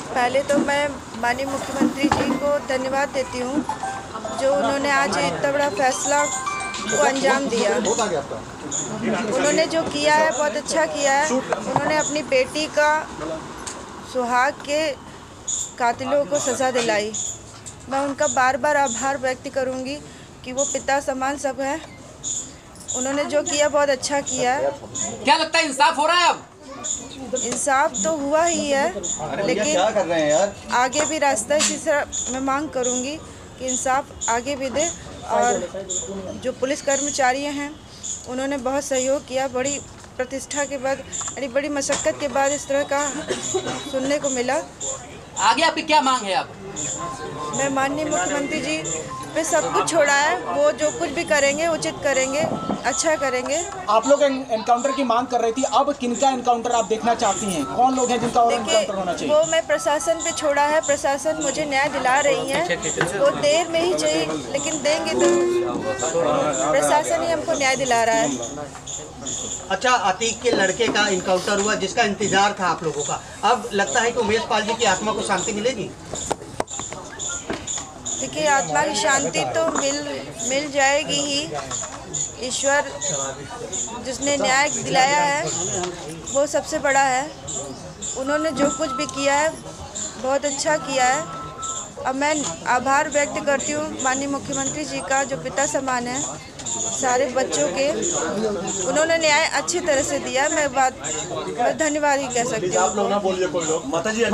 पहले तो मैं माननीय मुख्यमंत्री जी को धन्यवाद देती हूँ जो उन्होंने आज इतना बड़ा फैसला को अंजाम दिया। उन्होंने जो किया है बहुत अच्छा किया है। उन्होंने अपनी बेटी का सुहाग के कातिलों को सज़ा दिलाई। मैं उनका बार बार आभार व्यक्त करूंगी कि वो पिता समान सब है। उन्होंने जो किया बहुत अच्छा किया है। क्या लगता है इंसाफ हो रहा है अब? इंसाफ तो हुआ ही है, लेकिन क्या कर रहे हैं यार? आगे भी रास्ता इसी तरह मैं मांग करूंगी कि इंसाफ आगे भी दे। और जो पुलिस कर्मचारी हैं उन्होंने बहुत सहयोग किया। बड़ी प्रतिष्ठा के बाद, बड़ी मशक्क़त के बाद इस तरह का सुनने को मिला। आगे आपकी क्या मांग है? अब मैं माननीय मुख्यमंत्री जी पे सब कुछ छोड़ा है। वो जो कुछ भी करेंगे उचित करेंगे, अच्छा करेंगे। आप लोग एनकाउंटर की मांग कर रही थी, अब किनका एनकाउंटर आप देखना चाहती हैं? कौन लोग हैं जिनका और एनकाउंटर होना चाहिए? वो मैं प्रशासन पे छोड़ा है। प्रशासन मुझे न्याय दिला रही है। वो देर में ही चाहिए, लेकिन देंगे तो प्रशासन ही हमको न्याय दिला रहा है। अच्छा, अतीक के लड़के का इनकाउंटर हुआ जिसका इंतजार था आप लोगों का, अब लगता है कि उमेश पाल जी की आत्मा को शांति मिलेगी? देखिए, आत्मा की शांति तो मिल जाएगी ही। ईश्वर जिसने न्याय दिलाया है वो सबसे बड़ा है। उन्होंने जो कुछ भी किया है बहुत अच्छा किया है। अब मैं आभार व्यक्त करती हूँ माननीय मुख्यमंत्री जी का, जो पिता समान है सारे बच्चों के। उन्होंने न्याय अच्छी तरह से दिया। मैं धन्यवाद ही कह सकती हूँ।